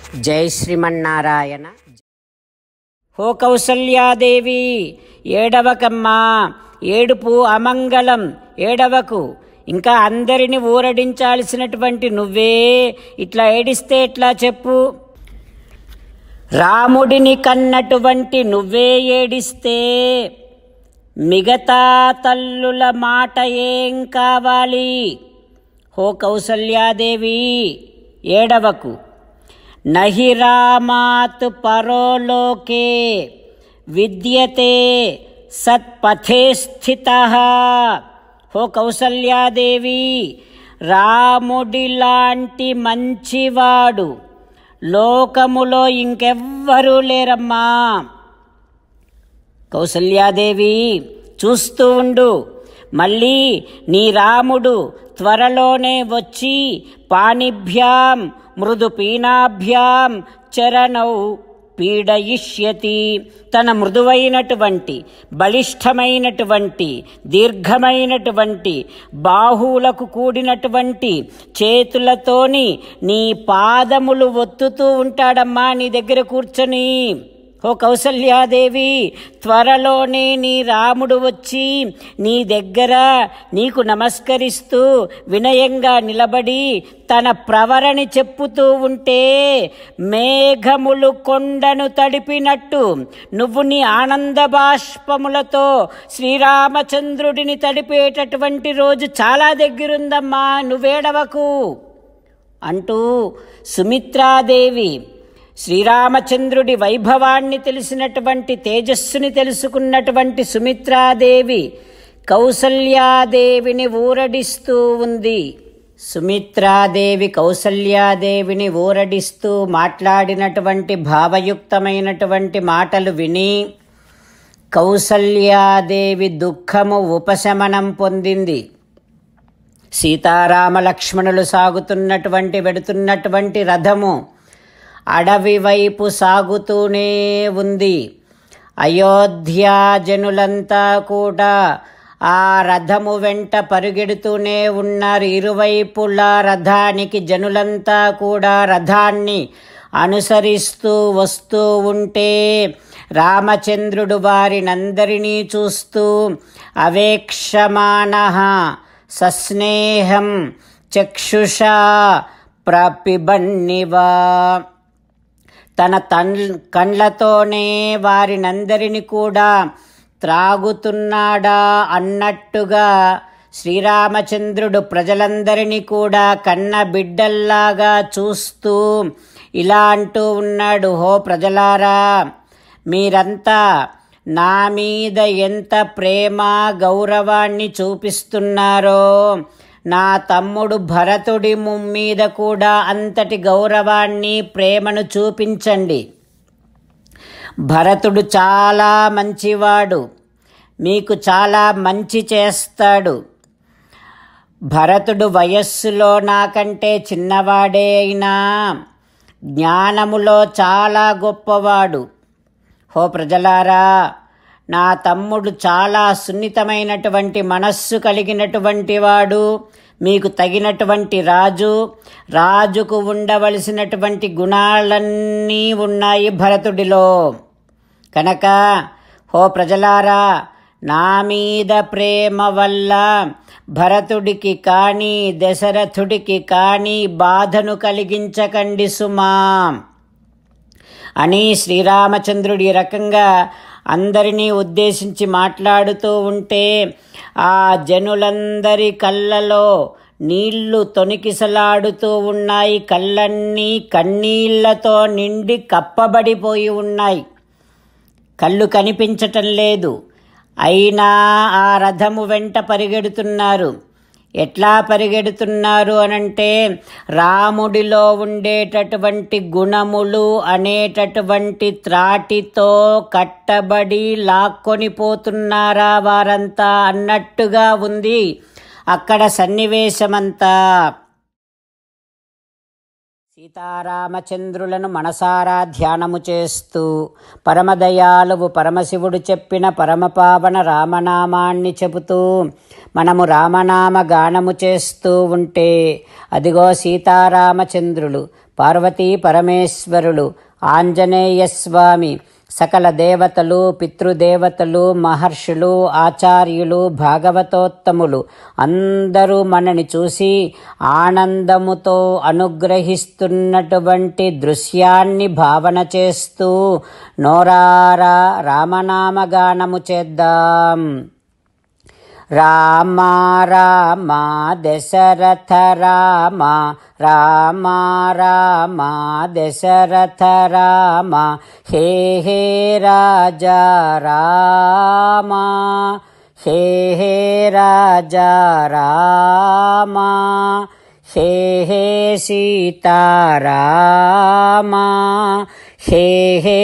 జై శ్రీమన్నారాయణ. హో కౌసల్యాదేవి, ఏడవకమ్మా, ఏడుపు అమంగళం, ఏడవకు. ఇంకా అందరిని ఊరడించాల్సినటువంటి నువ్వే ఇట్లా ఏడిస్తే ఎట్లా చెప్పు? రాముడిని కన్నటువంటి నువ్వే ఏడిస్తే మిగతా తల్లుల మాట ఏం కావాలి? హో కౌసల్యాదేవి, ఏడవకు. నహి రామాత్ పరోలోకే విద్యతే సత్పథే స్థితః. హో కౌసల్యాదేవి, రాముడిలాంటి మంచివాడు లోకములో ఇంకెవ్వరూ లేరమ్మా. కౌసల్యాదేవి, చూస్తూ ఉండు. మళ్ళీ నీ రాముడు త్వరలోనే వచ్చి పాణిభ్యాం మృదు పీనాభ్యాం చరణౌ పీడయిష్యతి. తన మృదువైనటువంటి, బలిష్టమైనటువంటి, దీర్ఘమైనటువంటి, బాహువులకు కూడినటువంటి చేతులతోని నీ పాదములు ఒత్తుతూ ఉంటాడమ్మా నీ దగ్గర కూర్చొని. ఓ కౌసల్యాదేవి, త్వరలోనే నీ రాముడు వచ్చి నీ దగ్గర నీకు నమస్కరిస్తూ వినయంగా నిలబడి తన ప్రవరని చెప్పుతూ ఉంటే మేఘములు కొండను తడిపినట్టు నువ్వు నీ ఆనంద బాష్పములతో శ్రీరామచంద్రుడిని తడిపేటటువంటి రోజు చాలా దగ్గరుందమ్మా, నువ్వేడవకు అంటూ సుమిత్రాదేవి, శ్రీరామచంద్రుడి వైభవాన్ని తెలిసినటువంటి, తేజస్సుని తెలుసుకున్నటువంటి సుమిత్రాదేవి కౌసల్యాదేవిని ఊరడిస్తూ ఉంది. సుమిత్రాదేవి కౌసల్యాదేవిని ఊరడిస్తూ మాట్లాడినటువంటి భావయుక్తమైనటువంటి మాటలు విని కౌసల్యాదేవి దుఃఖము ఉపశమనం పొందింది. సీతారామ లక్ష్మణులు వెడుతున్నటువంటి రథము అడవి వైపు సాగుతూనే ఉంది. అయోధ్యా జనులంతా కూడా ఆ రథము వెంట పరుగెడుతూనే ఉన్నారు. ఇరువైపులా రథానికి జనులంతా కూడా రథాన్ని అనుసరిస్తూ వస్తూ ఉంటే రామచంద్రుడు వారినందరినీ చూస్తూ అవేక్షమానః సస్నేహం చక్షుషా ప్రపిబన్నివా, తన కండ్లతోనే వారినందరిని కూడా త్రాగుతున్నాడా అన్నట్టుగా శ్రీరామచంద్రుడు ప్రజలందరినీ కూడా కన్న బిడ్డల్లాగా చూస్తూ ఇలా అంటూ ఉన్నాడు. హో ప్రజలారా, మీరంతా నా మీద ఎంత ప్రేమ గౌరవాన్ని చూపిస్తున్నారో నా తమ్ముడు భరతుడి మీద కూడా అంతటి గౌరవాన్ని ప్రేమను చూపించండి. భరతుడు చాలా మంచివాడు, మీకు చాలా మంచి చేస్తాడు. భరతుడు వయస్సులో నాకంటే చిన్నవాడే అయినా జ్ఞానములో చాలా గొప్పవాడు. హో ప్రజలారా, నా తమ్ముడు చాలా సున్నితమైనటువంటి మనస్సు కలిగినటువంటి వాడు, మీకు తగినటువంటి రాజు. రాజుకు ఉండవలసినటువంటి గుణాలన్నీ ఉన్నాయి భరతుడిలో. కనుక హో ప్రజలారా, నా మీద ప్రేమ వల్ల భరతుడికి కానీ దశరథుడికి కానీ బాధను కలిగించకండి సుమా అని శ్రీరామచంద్రుడి రకంగా అందరినీ ఉద్దేశించి మాట్లాడుతూ ఉంటే ఆ జనులందరి కళ్ళలో నీళ్లు తొణికిసలాడుతూ ఉన్నాయి. కళ్ళన్నీ కన్నీళ్లతో నిండి కప్పబడిపోయి ఉన్నాయి. కళ్ళు కనిపించటం లేదు. అయినా ఆ రథము వెంట పరిగెడుతున్నారు. ఎట్లా పరిగెడుతున్నారు అనంటే రాముడిలో ఉండేటటువంటి గుణములు అనేటటువంటి త్రాటితో కట్టబడి లాక్కొని పోతున్నారా వారంతా అన్నట్టుగా ఉంది అక్కడ సన్నివేశమంతా. సీతారామచంద్రులను మనసారా ధ్యానము చేస్తూ పరమదయాలువు పరమశివుడు చెప్పిన పరమపావన రామనామాన్ని చెబుతూ మనము రామనామ గానము చేస్తూ ఉంటే అదిగో సీతారామచంద్రులు పార్వతీ పరమేశ్వరులు, ఆంజనేయ స్వామి, సకల దేవతలు, పితృదేవతలు, మహర్షులు, ఆచార్యులు, భాగవతోత్తములు అందరూ మనని చూసి ఆనందముతో అనుగ్రహిస్తున్నటువంటి దృశ్యాన్ని భావన చేస్తూ నోరారా రామనామగానము చేద్దాం. రామ రామ దశరథ రామ, రామ రామ దశరథ రామ, హే హే రాజా రామ, హే హే రాజా రామ, హే హే సీతారామ, హే హే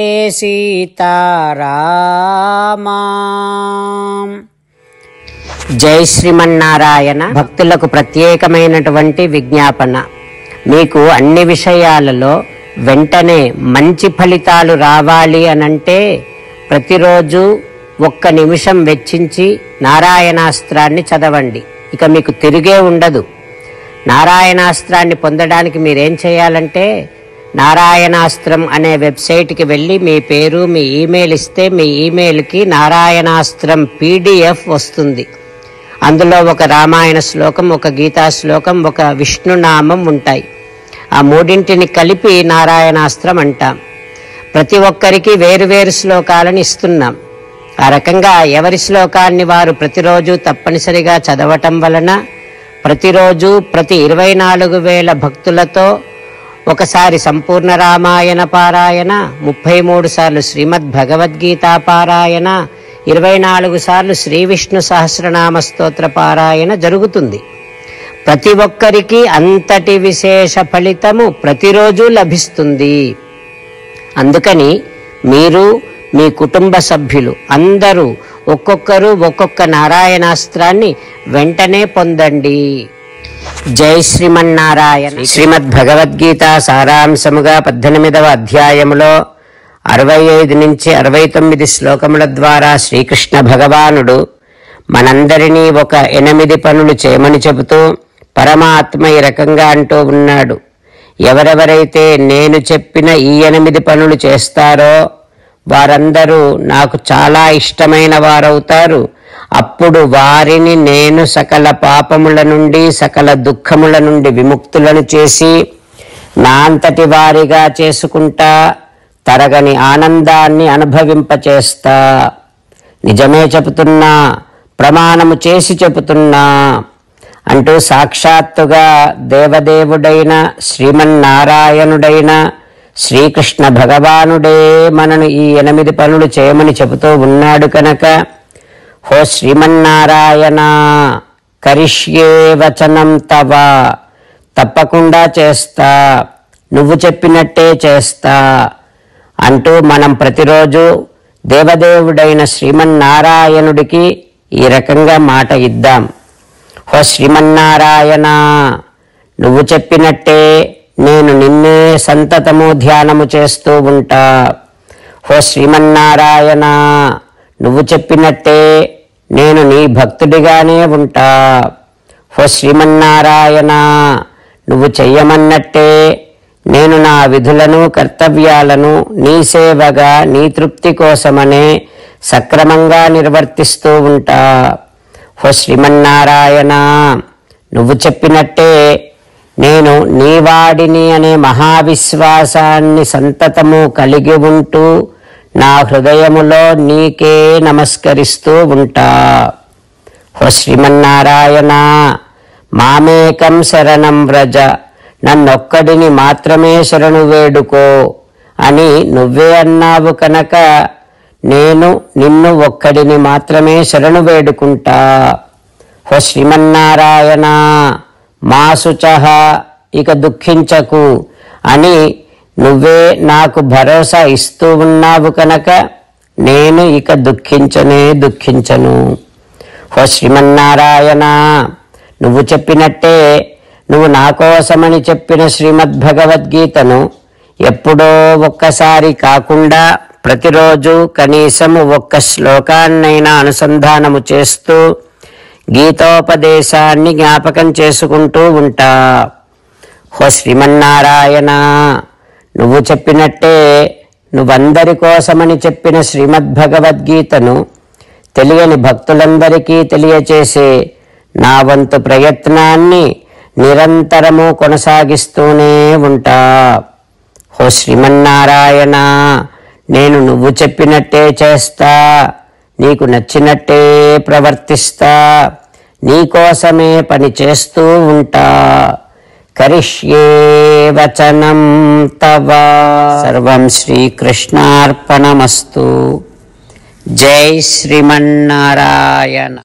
సీతారామ. జై శ్రీమన్నారాయణ. భక్తులకు ప్రత్యేకమైనటువంటి విజ్ఞాపన. మీకు అన్ని విషయాలలో వెంటనే మంచి ఫలితాలు రావాలి అనంటే ప్రతిరోజు 1 నిమిషం వెచ్చించి నారాయణాస్త్రాన్ని చదవండి. ఇక మీకు తిరిగే ఉండదు. నారాయణాస్త్రాన్ని పొందడానికి మీరేం చేయాలంటే నారాయణాస్త్రం అనే వెబ్సైట్కి వెళ్ళి మీ పేరు, మీ ఈమెయిల్ ఇస్తే మీ ఈమెయిల్కి నారాయణాస్త్రం PDF వస్తుంది. అందులో ఒక రామాయణ శ్లోకం, ఒక గీతా శ్లోకం, ఒక విష్ణునామం ఉంటాయి. ఆ మూడింటిని కలిపి నారాయణాస్త్రం అంటాం. ప్రతి ఒక్కరికి వేరువేరు శ్లోకాలను ఇస్తున్నాం. ఆ రకంగా ఎవరి శ్లోకాన్ని వారు ప్రతిరోజు తప్పనిసరిగా చదవటం వలన ప్రతిరోజు ప్రతి 24,000 భక్తులతో ఒకసారి సంపూర్ణ రామాయణ పారాయణ, 33 సార్లు శ్రీమద్ భగవద్గీత పారాయణ, 24 సార్లు శ్రీ విష్ణు సహస్రనామ స్తోత్ర పారాయణ జరుగుతుంది. ప్రతి ఒక్కరికి అంతటి విశేష ఫలితము ప్రతిరోజు లభిస్తుంది. అందుకని మీరు, మీ కుటుంబ సభ్యులు అందరూ ఒక్కొక్కరు ఒక్కొక్క నారాయణాస్త్రాన్ని వెంటనే పొందండి. జై శ్రీమన్నారాయణ. శ్రీమద్ భగవద్గీత సారాంశముగా 18వ అధ్యాయములో 65 నుంచి 69 శ్లోకముల ద్వారా శ్రీకృష్ణ భగవానుడు మనందరినీ ఒక 8 పనులు చేయమని చెబుతూ పరమాత్మ ఈ రకంగా అంటూ ఉన్నాడు. ఎవరెవరైతే నేను చెప్పిన ఈ 8 పనులు చేస్తారో వారందరూ నాకు చాలా ఇష్టమైన వారవుతారు. అప్పుడు వారిని నేను సకల పాపముల నుండి, సకల దుఃఖముల నుండి విముక్తులను చేసి నా అంతటి వారిగా చేసుకుంటా, తరగని ఆనందాన్ని అనుభవింపచేస్తా. నిజమే చెబుతున్నా, ప్రమాణము చేసి చెబుతున్నా అంటూ సాక్షాత్తుగా దేవదేవుడైన శ్రీమన్నారాయణుడైన శ్రీకృష్ణ భగవానుడే మనను ఈ 8 పనులు చేయమని చెబుతూ ఉన్నాడు కనుక, హో శ్రీమన్నారాయణ, కరిష్యే వచనం తవ, తప్పకుండా చేస్తా, నువ్వు చెప్పినట్టే చేస్తా అంటూ మనం ప్రతిరోజు దేవదేవుడైన శ్రీమన్నారాయణుడికి ఈ రకంగా మాట ఇద్దాం. హో శ్రీమన్నారాయణ, నువ్వు చెప్పినట్టే నేను నిన్నే సంతతము ధ్యానము చేస్తూ ఉంటా. హో శ్రీమన్నారాయణ, నువ్వు చెప్పినట్టే నేను నీ భక్తుడిగానే ఉంటా. హో శ్రీమన్నారాయణ, నువ్వు చెయ్యమన్నట్టే నేను నా విధులను, కర్తవ్యాలను నీ సేవగా, నీ తృప్తి కోసమనే సక్రమంగా నిర్వర్తిస్తూ ఉంటా. హో శ్రీమన్నారాయణ, నువ్వు చెప్పినట్టే నేను నీవాడిని అనే మహావిశ్వాసాన్ని సంతతము కలిగి ఉంటూ నా హృదయములో నీకే నమస్కరిస్తూ ఉంటా. హో శ్రీమన్నారాయణ, మామేకం శరణం వ్రజ, నన్నొక్కడిని మాత్రమే శరణు వేడుకో అని నువ్వే అన్నావు కనుక నేను నిన్ను ఒక్కడిని మాత్రమే శరణు వేడుకుంటా. హో శ్రీమన్నారాయణ, మా శుచః, ఇక దుఃఖించకు అని నువ్వే నాకు భరోసా ఇస్తూ ఉన్నావు కనుక నేను ఇక దుఃఖించను. హో శ్రీమన్నారాయణ, నువ్వు చెప్పినట్టే నువ్వు నా కోసమని చెప్పిన శ్రీమద్ భగవద్గీతను ఎప్పుడో ఒక్కసారి కాకుండా ప్రతిరోజు కనీసము 1 శ్లోకాన్నైనా అనుసంధానము చేస్తూ గీతోపదేశాన్ని జ్ఞాపకం చేసుకుంటూ ఉంటా. ఓ శ్రీమన్నారాయణ, నువ్వు చెప్పినట్టే నువ్వందరి కోసమని చెప్పిన శ్రీమద్భగవద్గీతను తెలియని భక్తులందరికీ తెలియచేసే నా వంతు ప్రయత్నాన్ని నిరంతరము కొనసాగిస్తూనే ఉంటా. ఓ శ్రీమన్నారాయణ, నేను నువ్వు చెప్పినట్టే చేస్తా, నీకు నచ్చినట్టే ప్రవర్తిస్తా, నీకోసమే పని చేస్తూ ఉంటా. కరిష్యే వచనం తవ. సర్వం శ్రీకృష్ణార్పణమస్తు. జై శ్రీమన్నారాయణ.